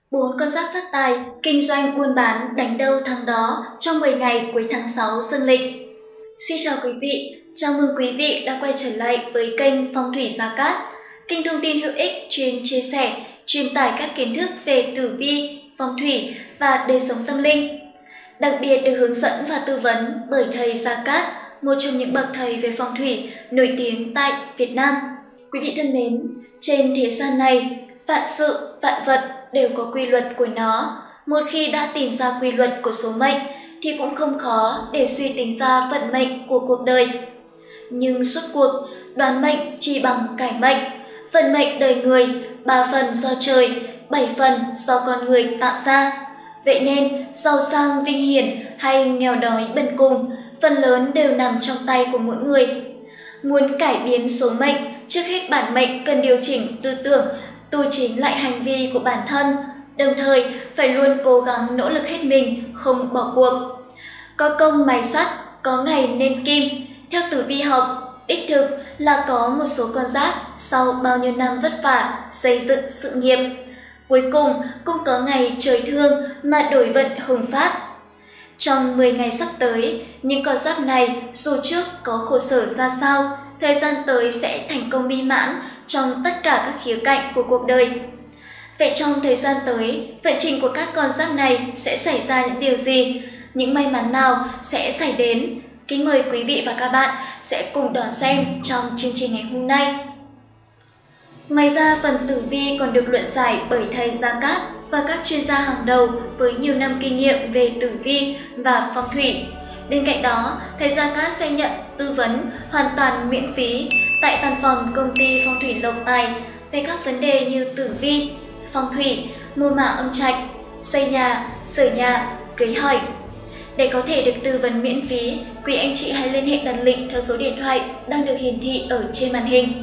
4 con giáp phát tài, kinh doanh buôn bán đánh đâu thắng đó trong 10 ngày cuối tháng 6 dương lịch. Xin chào quý vị, chào mừng quý vị đã quay trở lại với kênh Phong thủy Gia Cát, kênh thông tin hữu ích chuyên chia sẻ, truyền tải các kiến thức về tử vi, phong thủy và đời sống tâm linh. Đặc biệt được hướng dẫn và tư vấn bởi thầy Gia Cát, một trong những bậc thầy về phong thủy nổi tiếng tại Việt Nam. Quý vị thân mến, trên thế gian này, vạn sự, vạn vật đều có quy luật của nó. Một khi đã tìm ra quy luật của số mệnh thì cũng không khó để suy tính ra vận mệnh của cuộc đời. Nhưng suốt cuộc, đoán mệnh chỉ bằng cải mệnh. Vận mệnh đời người 3 phần do trời, 7 phần do con người tạo ra. Vậy nên, giàu sang vinh hiển hay nghèo đói bần cùng, phần lớn đều nằm trong tay của mỗi người. Muốn cải biến số mệnh, trước hết bản mệnh cần điều chỉnh tư tưởng, tu chính lại hành vi của bản thân, đồng thời phải luôn cố gắng nỗ lực hết mình, không bỏ cuộc. Có công mài sắt, có ngày nên kim. Theo tử vi học, đích thực là có một số con giáp sau bao nhiêu năm vất vả xây dựng sự nghiệp, cuối cùng cũng có ngày trời thương mà đổi vận hùng phát. Trong 10 ngày sắp tới, những con giáp này dù trước có khổ sở ra sao, thời gian tới sẽ thành công mỹ mãn trong tất cả các khía cạnh của cuộc đời. Vậy trong thời gian tới, vận trình của các con giáp này sẽ xảy ra những điều gì? Những may mắn nào sẽ xảy đến? Kính mời quý vị và các bạn sẽ cùng đón xem trong chương trình ngày hôm nay. Ngoài ra, phần tử vi còn được luận giải bởi thầy Gia Cát và các chuyên gia hàng đầu với nhiều năm kinh nghiệm về tử vi và phong thủy. Bên cạnh đó, thầy Gia Cát sẽ nhận tư vấn hoàn toàn miễn phí tại văn phòng công ty Phong thủy Lộc Tài về các vấn đề như tử vi, phong thủy, mùa mã âm trạch, xây nhà, sửa nhà, cưới hỏi. Để có thể được tư vấn miễn phí, quý anh chị hãy liên hệ đặt lịch theo số điện thoại đang được hiển thị ở trên màn hình.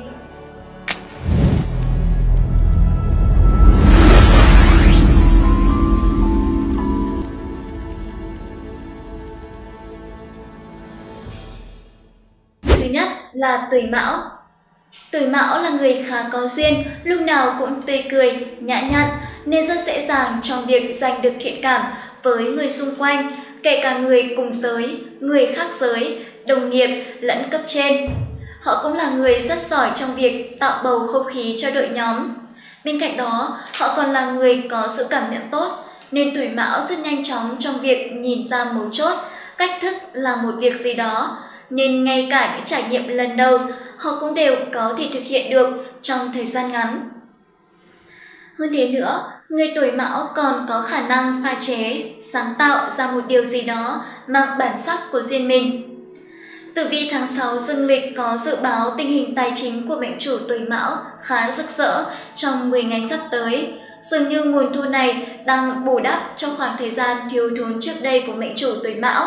Thứ nhất là Tuổi Mão. Tuổi Mão là người khá có duyên, lúc nào cũng tươi cười, nhã nhặn nên rất dễ dàng trong việc giành được thiện cảm với người xung quanh, kể cả người cùng giới, người khác giới, đồng nghiệp lẫn cấp trên. Họ cũng là người rất giỏi trong việc tạo bầu không khí cho đội nhóm. Bên cạnh đó, họ còn là người có sự cảm nhận tốt, nên Tuổi Mão rất nhanh chóng trong việc nhìn ra mấu chốt, cách thức làm một việc gì đó, nên ngay cả những trải nghiệm lần đầu, họ cũng đều có thể thực hiện được trong thời gian ngắn. Hơn thế nữa, người Tuổi Mão còn có khả năng pha chế, sáng tạo ra một điều gì đó mang bản sắc của riêng mình. Tử vi tháng 6 dương lịch có dự báo tình hình tài chính của mệnh chủ Tuổi Mão khá rực rỡ trong 10 ngày sắp tới. Dường như nguồn thu này đang bù đắp cho khoảng thời gian thiếu thốn trước đây của mệnh chủ Tuổi Mão.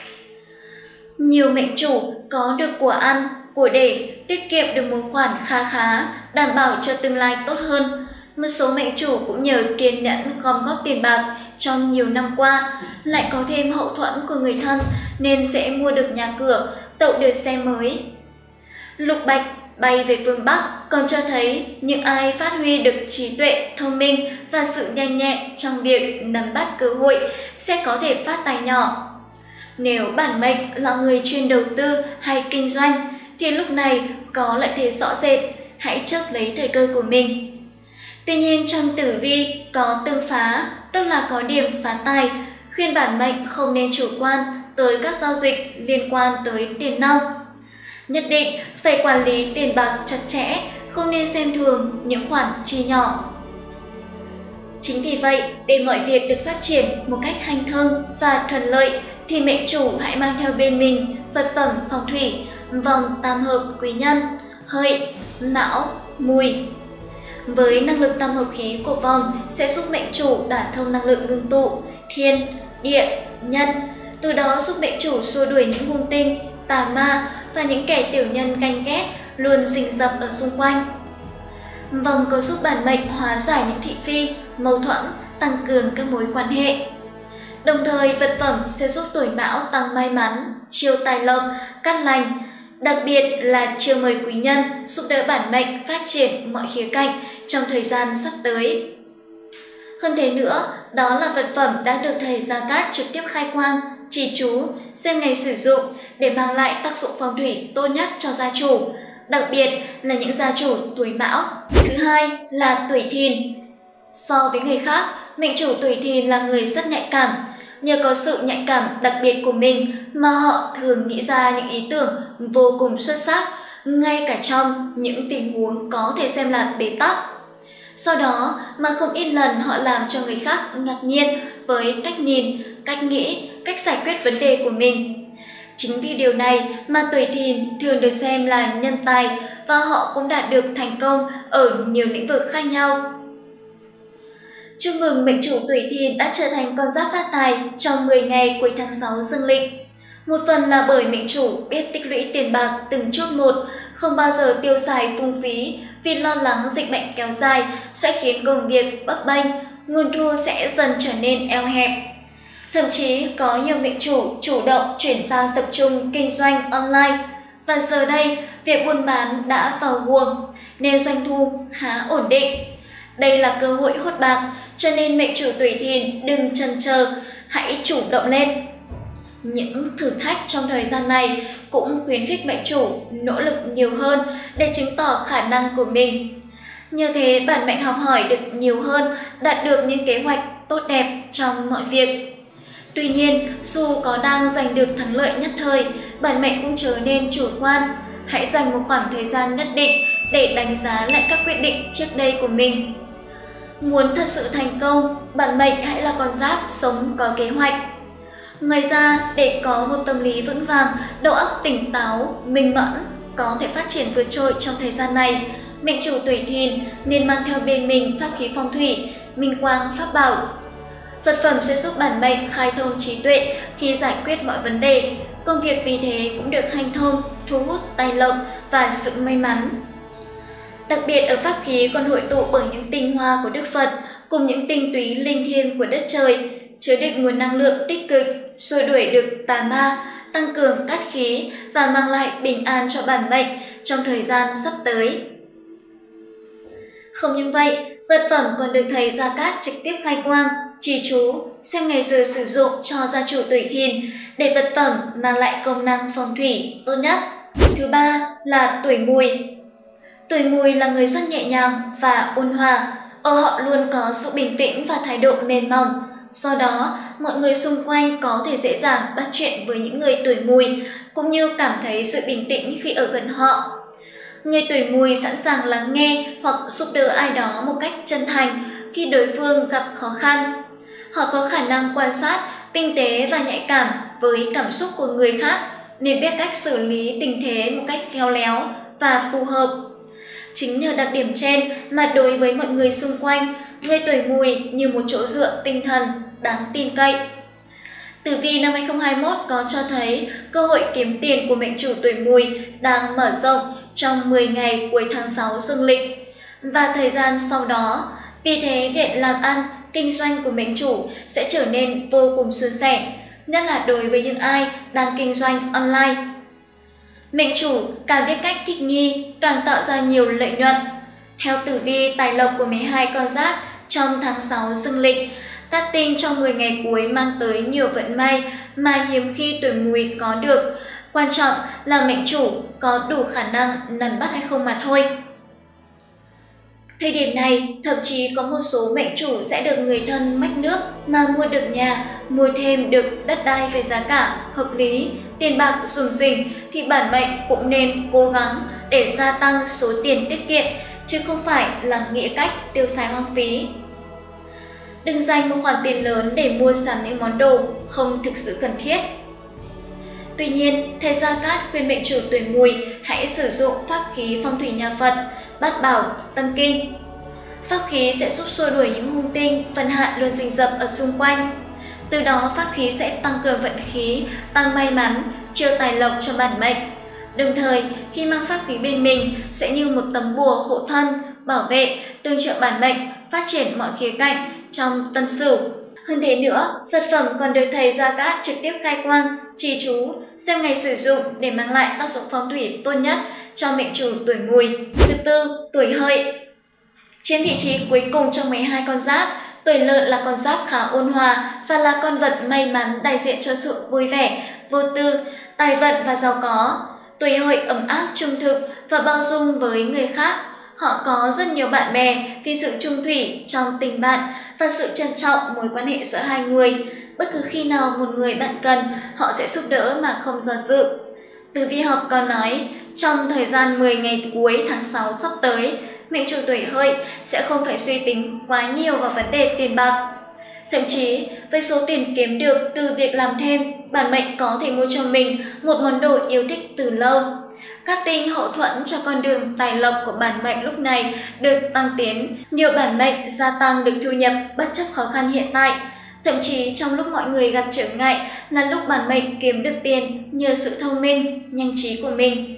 Nhiều mệnh chủ có được của ăn, của để, tiết kiệm được một khoản kha khá, đảm bảo cho tương lai tốt hơn. Một số mệnh chủ cũng nhờ kiên nhẫn gom góp tiền bạc trong nhiều năm qua, lại có thêm hậu thuẫn của người thân nên sẽ mua được nhà cửa, tậu được xe mới. Lục Bạch bay về phương Bắc còn cho thấy những ai phát huy được trí tuệ, thông minh và sự nhanh nhẹn trong việc nắm bắt cơ hội sẽ có thể phát tài nhỏ. Nếu bản mệnh là người chuyên đầu tư hay kinh doanh thì lúc này có lợi thế rõ rệt, hãy chớp lấy thời cơ của mình. Tuy nhiên trong tử vi có tương phá, tức là có điểm phá tài, khuyên bản mệnh không nên chủ quan tới các giao dịch liên quan tới tiền nong. Nhất định phải quản lý tiền bạc chặt chẽ, không nên xem thường những khoản chi nhỏ. Chính vì vậy, để mọi việc được phát triển một cách hanh thông và thuận lợi, thì mệnh chủ hãy mang theo bên mình vật phẩm phong thủy, vòng tam hợp quý nhân, Hợi, Mão, Mùi. Với năng lực tam hợp khí của vòng sẽ giúp mệnh chủ đả thông năng lượng ngưng tụ, thiên, địa, nhân, từ đó giúp mệnh chủ xua đuổi những hung tinh, tà ma và những kẻ tiểu nhân ganh ghét luôn rình rập ở xung quanh. Vòng có giúp bản mệnh hóa giải những thị phi, mâu thuẫn, tăng cường các mối quan hệ. Đồng thời, vật phẩm sẽ giúp Tuổi Mão tăng may mắn, chiêu tài lộc, cát lành. Đặc biệt là chiêu mời quý nhân giúp đỡ bản mệnh phát triển mọi khía cạnh trong thời gian sắp tới. Hơn thế nữa, đó là vật phẩm đã được thầy Gia Cát trực tiếp khai quang, chỉ chú, xem ngày sử dụng để mang lại tác dụng phong thủy tốt nhất cho gia chủ, đặc biệt là những gia chủ tuổi Mão. Thứ hai là tuổi Thìn. So với người khác, mệnh chủ tuổi Thìn là người rất nhạy cảm. Nhờ có sự nhạy cảm đặc biệt của mình mà họ thường nghĩ ra những ý tưởng vô cùng xuất sắc, ngay cả trong những tình huống có thể xem là bế tắc. Sau đó mà không ít lần họ làm cho người khác ngạc nhiên với cách nhìn, cách nghĩ, cách giải quyết vấn đề của mình. Chính vì điều này mà tuổi Thìn thường được xem là nhân tài và họ cũng đạt được thành công ở nhiều lĩnh vực khác nhau. Chúc mừng mệnh chủ tuổi Thìn đã trở thành con giáp phát tài trong 10 ngày cuối tháng 6 dương lịch. Một phần là bởi mệnh chủ biết tích lũy tiền bạc từng chút một, không bao giờ tiêu xài phung phí vì lo lắng dịch bệnh kéo dài sẽ khiến công việc bấp bênh, nguồn thu sẽ dần trở nên eo hẹp. Thậm chí có nhiều mệnh chủ chủ động chuyển sang tập trung kinh doanh online và giờ đây việc buôn bán đã vào guồng nên doanh thu khá ổn định. Đây là cơ hội hốt bạc cho nên mệnh chủ tuổi Thìn đừng chần chờ, hãy chủ động lên. Những thử thách trong thời gian này cũng khuyến khích mệnh chủ nỗ lực nhiều hơn để chứng tỏ khả năng của mình. Như thế bản mệnh học hỏi được nhiều hơn, đạt được những kế hoạch tốt đẹp trong mọi việc. Tuy nhiên, dù có đang giành được thắng lợi nhất thời, bản mệnh cũng trở nên chủ quan. Hãy dành một khoảng thời gian nhất định để đánh giá lại các quyết định trước đây của mình. Muốn thật sự thành công, bản mệnh hãy là con giáp sống có kế hoạch. Ngoài ra, để có một tâm lý vững vàng, đầu óc tỉnh táo, minh mẫn, có thể phát triển vượt trội trong thời gian này, mệnh chủ tuổi Thìn nên mang theo bên mình pháp khí phong thủy, minh quang pháp bảo. Vật phẩm sẽ giúp bản mệnh khai thông trí tuệ khi giải quyết mọi vấn đề, công việc vì thế cũng được hanh thông, thu hút tài lộc và sự may mắn. Đặc biệt ở pháp khí còn hội tụ bởi những tinh hoa của Đức Phật cùng những tinh túy linh thiêng của đất trời, chứa đựng nguồn năng lượng tích cực, xua đuổi được tà ma, tăng cường cát khí và mang lại bình an cho bản mệnh trong thời gian sắp tới. Không những vậy, vật phẩm còn được thầy Gia Cát trực tiếp khai quang, chỉ chú, xem ngày giờ sử dụng cho gia chủ tuổi Thìn để vật phẩm mang lại công năng phong thủy tốt nhất. Thứ ba là tuổi Mùi. Tuổi Mùi là người rất nhẹ nhàng và ôn hòa, ở họ luôn có sự bình tĩnh và thái độ mềm mỏng. Do đó, mọi người xung quanh có thể dễ dàng bắt chuyện với những người tuổi Mùi, cũng như cảm thấy sự bình tĩnh khi ở gần họ. Người tuổi Mùi sẵn sàng lắng nghe hoặc giúp đỡ ai đó một cách chân thành khi đối phương gặp khó khăn. Họ có khả năng quan sát, tinh tế và nhạy cảm với cảm xúc của người khác, nên biết cách xử lý tình thế một cách khéo léo và phù hợp. Chính nhờ đặc điểm trên mà đối với mọi người xung quanh, người tuổi Mùi như một chỗ dựa tinh thần đáng tin cậy. Tử vi năm 2021 có cho thấy cơ hội kiếm tiền của mệnh chủ tuổi Mùi đang mở rộng trong 10 ngày cuối tháng 6 dương lịch và thời gian sau đó. Vì thế, việc làm ăn, kinh doanh của mệnh chủ sẽ trở nên vô cùng suôn sẻ, nhất là đối với những ai đang kinh doanh online. Mệnh chủ càng biết cách thích nghi, càng tạo ra nhiều lợi nhuận. Theo tử vi tài lộc của 12 con giáp trong tháng 6 dương lịch, các tinh trong 10 ngày cuối mang tới nhiều vận may mà hiếm khi tuổi Mùi có được. Quan trọng là mệnh chủ có đủ khả năng nắm bắt hay không mà thôi. Thời điểm này, thậm chí có một số mệnh chủ sẽ được người thân mách nước mà mua được nhà, mua thêm được đất đai với giá cả hợp lý, tiền bạc rủng rỉnh, thì bản mệnh cũng nên cố gắng để gia tăng số tiền tiết kiệm, chứ không phải là nghĩ cách tiêu xài hoang phí. Đừng dành một khoản tiền lớn để mua sắm những món đồ không thực sự cần thiết. Tuy nhiên, thầy Gia Cát khuyên mệnh chủ tuổi Mùi hãy sử dụng pháp khí phong thủy nhà Phật, Bát Bảo, Tâm Kinh. Pháp khí sẽ giúp xua đuổi những hung tinh, phần hạn luôn rình rập ở xung quanh. Từ đó pháp khí sẽ tăng cường vận khí, tăng may mắn, chiêu tài lộc cho bản mệnh. Đồng thời, khi mang pháp khí bên mình sẽ như một tấm bùa hộ thân, bảo vệ, tương trợ bản mệnh phát triển mọi khía cạnh trong Tân Sửu. Hơn thế nữa, vật phẩm còn được thầy Gia Cát trực tiếp khai quang, chỉ chú, xem ngày sử dụng để mang lại tác dụng phong thủy tốt nhất cho mệnh chủ tuổi Mùi. Thứ tư, tuổi Hợi. Trên vị trí cuối cùng trong 12 con giáp, Tuổi Lợn là con giáp khá ôn hòa và là con vật may mắn đại diện cho sự vui vẻ, vô tư, tài vận và giàu có. Tuổi Hợi ấm áp, trung thực và bao dung với người khác. Họ có rất nhiều bạn bè vì sự chung thủy trong tình bạn và sự trân trọng mối quan hệ giữa hai người. Bất cứ khi nào một người bạn cần, họ sẽ giúp đỡ mà không do dự. Tử vi học còn nói, trong thời gian 10 ngày cuối tháng 6 sắp tới, mệnh chủ tuổi Hợi sẽ không phải suy tính quá nhiều vào vấn đề tiền bạc. Thậm chí, với số tiền kiếm được từ việc làm thêm, bản mệnh có thể mua cho mình một món đồ yêu thích từ lâu. Các tinh hậu thuẫn cho con đường tài lộc của bản mệnh lúc này được tăng tiến, nhiều bản mệnh gia tăng được thu nhập bất chấp khó khăn hiện tại. Thậm chí trong lúc mọi người gặp trở ngại là lúc bản mệnh kiếm được tiền nhờ sự thông minh, nhanh trí của mình.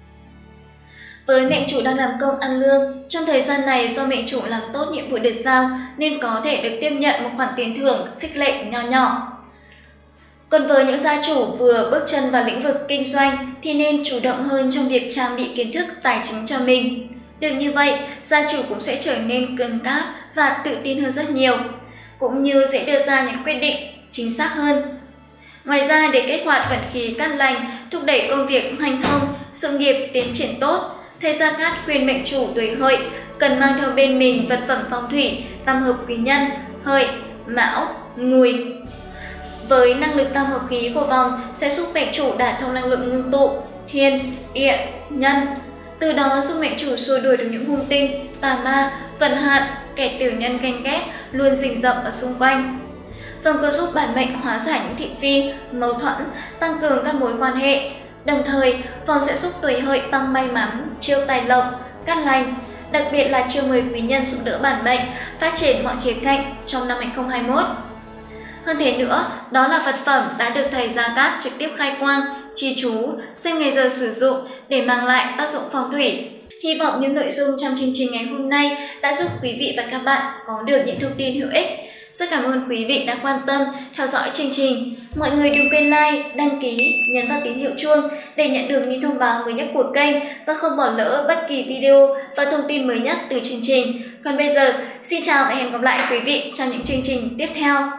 Với mệnh chủ đang làm công ăn lương, trong thời gian này do mệnh chủ làm tốt nhiệm vụ được giao nên có thể được tiếp nhận một khoản tiền thưởng khích lệ nho nhỏ. Còn với những gia chủ vừa bước chân vào lĩnh vực kinh doanh thì nên chủ động hơn trong việc trang bị kiến thức tài chính cho mình. Được như vậy, gia chủ cũng sẽ trở nên cứng cáp và tự tin hơn rất nhiều, cũng như dễ đưa ra những quyết định chính xác hơn. Ngoài ra, để kích hoạt vận khí cát lành, thúc đẩy công việc hanh thông, sự nghiệp tiến triển tốt, thầy Gia Cát khuyên mệnh chủ tuổi Hợi cần mang theo bên mình vật phẩm phong thủy tam hợp quý nhân Hợi, Mão, Mùi. Với năng lực tam hợp khí của vòng sẽ giúp mệnh chủ đả thông năng lượng ngưng tụ, thiên, địa, nhân. Từ đó giúp mệnh chủ xua đuổi được những hung tinh, tà ma, vận hạn, kẻ tiểu nhân ganh ghét luôn rình rập ở xung quanh. Vòng còn giúp bản mệnh hóa giải những thị phi, mâu thuẫn, tăng cường các mối quan hệ. Đồng thời, vòng sẽ giúp tuổi Hợi tăng may mắn, chiêu tài lộc, cát lành, đặc biệt là chiêu mời quý nhân giúp đỡ bản mệnh phát triển mọi khía cạnh trong năm 2021. Hơn thế nữa, đó là vật phẩm đã được thầy Gia Cát trực tiếp khai quang, chi chú, xem ngày giờ sử dụng để mang lại tác dụng phong thủy. Hy vọng những nội dung trong chương trình ngày hôm nay đã giúp quý vị và các bạn có được những thông tin hữu ích. Rất cảm ơn quý vị đã quan tâm, theo dõi chương trình. Mọi người đừng quên like, đăng ký, nhấn vào tín hiệu chuông để nhận được những thông báo mới nhất của kênh và không bỏ lỡ bất kỳ video và thông tin mới nhất từ chương trình. Còn bây giờ, xin chào và hẹn gặp lại quý vị trong những chương trình tiếp theo.